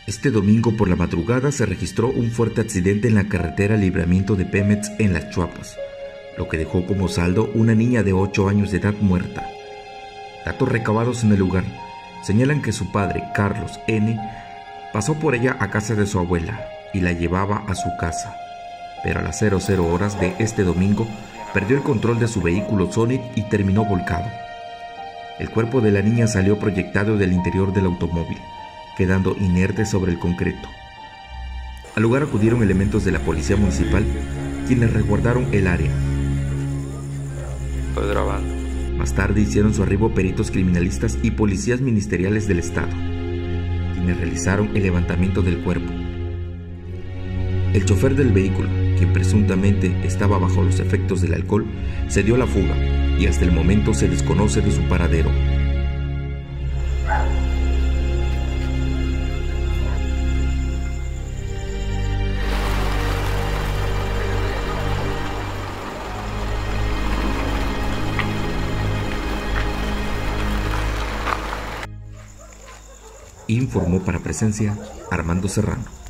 Este domingo por la madrugada se registró un fuerte accidente en la carretera Libramiento de Pemex en Las Chuapas, lo que dejó como saldo una niña de 8 años de edad muerta. Datos recabados en el lugar señalan que su padre, Carlos N., pasó por ella a casa de su abuela y la llevaba a su casa, pero a las 00 horas de este domingo perdió el control de su vehículo Sonic y terminó volcado. El cuerpo de la niña salió proyectado del interior del automóvil, quedando inerte sobre el concreto. Al lugar acudieron elementos de la policía municipal, quienes resguardaron el área. Estoy grabando. Más tarde hicieron su arribo peritos criminalistas y policías ministeriales del estado, quienes realizaron el levantamiento del cuerpo. El chofer del vehículo, quien presuntamente estaba bajo los efectos del alcohol, se dio a la fuga y hasta el momento se desconoce de su paradero. Informó para Presencia Armando Serrano.